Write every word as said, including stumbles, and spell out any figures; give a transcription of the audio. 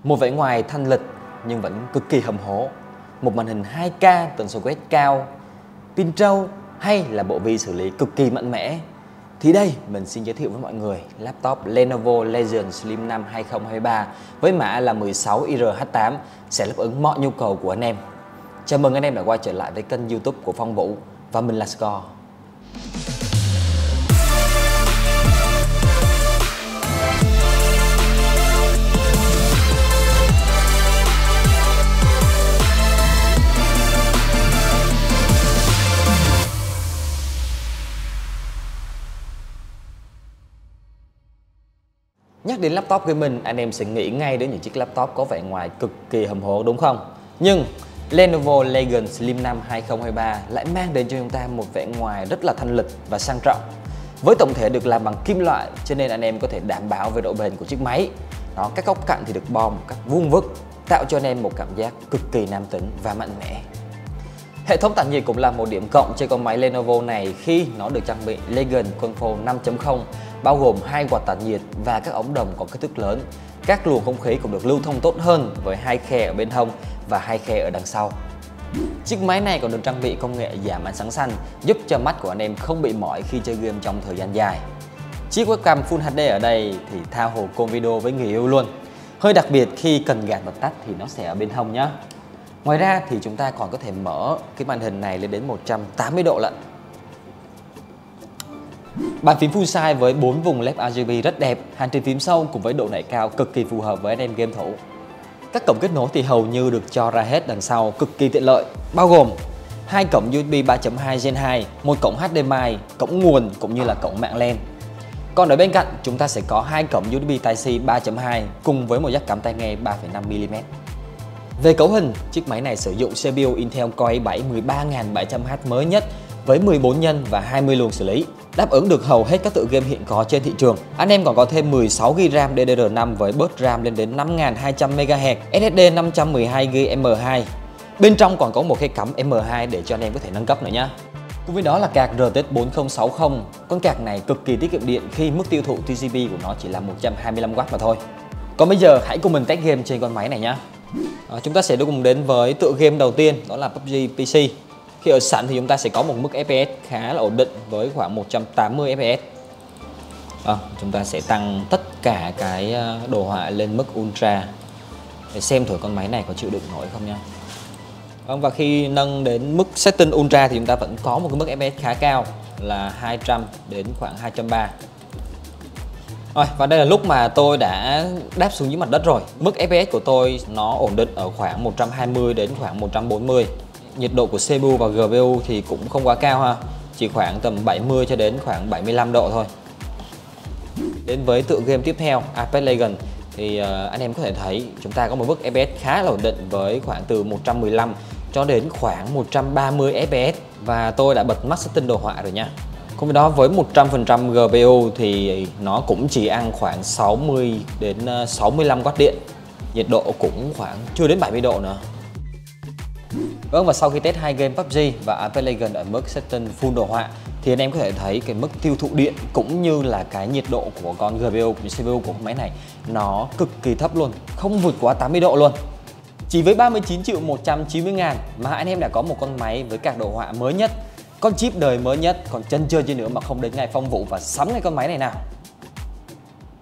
Một vẻ ngoài thanh lịch nhưng vẫn cực kỳ hầm hố, một màn hình hai K tần số quét cao, pin trâu hay là bộ vi xử lý cực kỳ mạnh mẽ, thì đây mình xin giới thiệu với mọi người laptop Lenovo Legion Slim năm hai không hai ba với mã là mười sáu i rờ H tám sẽ đáp ứng mọi nhu cầu của anh em. Chào mừng anh em đã quay trở lại với kênh YouTube của Phong Vũ và mình là Score. Nhắc đến laptop gaming, anh em sẽ nghĩ ngay đến những chiếc laptop có vẻ ngoài cực kỳ hầm hố đúng không? Nhưng Lenovo Legion Slim năm hai không hai ba lại mang đến cho chúng ta một vẻ ngoài rất là thanh lịch và sang trọng. Với tổng thể được làm bằng kim loại cho nên anh em có thể đảm bảo về độ bền của chiếc máy. Đó, các góc cạnh thì được bo một cách vuông vức, tạo cho anh em một cảm giác cực kỳ nam tính và mạnh mẽ. Hệ thống tản nhiệt cũng là một điểm cộng trên con máy Lenovo này khi nó được trang bị Legion Control năm chấm không, bao gồm hai quạt tản nhiệt và các ống đồng có kích thước lớn. Các luồng không khí cũng được lưu thông tốt hơn với hai khe ở bên hông và hai khe ở đằng sau. Chiếc máy này còn được trang bị công nghệ giảm ánh sáng xanh, giúp cho mắt của anh em không bị mỏi khi chơi game trong thời gian dài. Chiếc webcam Full hát đê ở đây thì tha hồ call video với người yêu luôn. Hơi đặc biệt khi cần gạt bật tắt thì nó sẽ ở bên hông nhé. Ngoài ra thì chúng ta còn có thể mở cái màn hình này lên đến một trăm tám mươi độ lận. Bàn phím full size với bốn vùng led rờ giê bê rất đẹp, hành trình phím sâu cùng với độ nảy cao cực kỳ phù hợp với anh em game thủ. Các cổng kết nối thì hầu như được cho ra hết đằng sau, cực kỳ tiện lợi, bao gồm hai cổng u ét bê ba chấm hai Gen hai, một cổng hát đê em i, cổng nguồn cũng như là cổng mạng LAN. Còn ở bên cạnh chúng ta sẽ có hai cổng u ét bê Type-C ba chấm hai cùng với một jack cắm tai nghe ba phẩy năm mi li mét. Về cấu hình, chiếc máy này sử dụng xê pê u Intel Core i bảy mười ba nghìn bảy trăm H mới nhất với mười bốn nhân và hai mươi luồng xử lý, đáp ứng được hầu hết các tựa game hiện có trên thị trường. Anh em còn có thêm mười sáu gi-ga-bai RAM đê đê rờ năm với bus RAM lên đến năm nghìn hai trăm mê ga héc, ét ét đê năm trăm mười hai gi-ga-bai M hai. Bên trong còn có một khe cắm M hai để cho anh em có thể nâng cấp nữa nhé. Cùng với đó là card rờ tê ích bốn không sáu không. Con card này cực kỳ tiết kiệm điện khi mức tiêu thụ tê xê pê của nó chỉ là một trăm hai mươi lăm oát mà thôi. Còn bây giờ hãy cùng mình test game trên con máy này nhé. À, chúng ta sẽ cùng đến với tựa game đầu tiên, đó là pê u bê giê pê xê. Khi ở sẵn thì chúng ta sẽ có một mức ép pê ét khá là ổn định với khoảng một trăm tám mươi ép pê ét. À, chúng ta sẽ tăng tất cả cái đồ họa lên mức Ultra để xem thử con máy này có chịu đựng nổi không nha. Vâng, và khi nâng đến mức setting Ultra thì chúng ta vẫn có một cái mức ép pê ét khá cao là hai trăm đến khoảng hai trăm ba. Rồi, và đây là lúc mà tôi đã đáp xuống dưới mặt đất rồi. Mức ép pê ét của tôi nó ổn định ở khoảng một trăm hai mươi đến khoảng một trăm bốn mươi. Nhiệt độ của xê pê u và giê pê u thì cũng không quá cao ha, chỉ khoảng tầm bảy mươi cho đến khoảng bảy mươi lăm độ thôi. Đến với tựa game tiếp theo, Apex Legends thì uh, anh em có thể thấy chúng ta có một mức ép pê ét khá là ổn định với khoảng từ một trăm mười lăm cho đến khoảng một trăm ba mươi ép pê ét và tôi đã bật max setting đồ họa rồi nha. Cùng với đó với một trăm phần trăm giê pê u thì nó cũng chỉ ăn khoảng sáu mươi đến sáu mươi lăm oát điện. Nhiệt độ cũng khoảng chưa đến bảy mươi độ nữa. Vâng, và sau khi test hai game pê u bê giê và Apex Legends ở mức setting full đồ họa thì anh em có thể thấy cái mức tiêu thụ điện cũng như là cái nhiệt độ của con giê pê u cũng như xê pê u của máy này nó cực kỳ thấp luôn, không vượt quá tám mươi độ luôn. Chỉ với ba mươi chín triệu một trăm chín mươi ngàn mà anh em đã có một con máy với các đồ họa mới nhất, con chip đời mới nhất, còn chân chơi gì nữa mà không đến ngày Phong Vũ và sắm ngay con máy này nào.